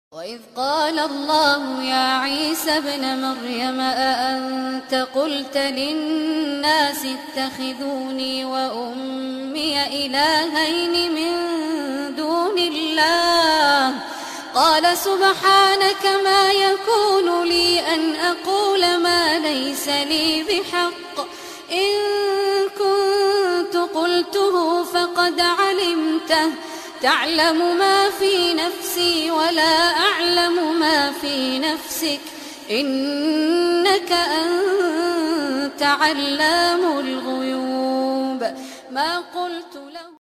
وإذ قال الله يا عيسى ابن مريم أأنت قلت للناس اتخذوني وأمي إلهين من دون الله قال سبحانك ما يكون لي أن أقول ما ليس لي بحق إن كنت قلته فقد علمته تعلم ما في نفسي ولا أعلم ما في نفسك إنك أنت علام الغيوب ما قلت له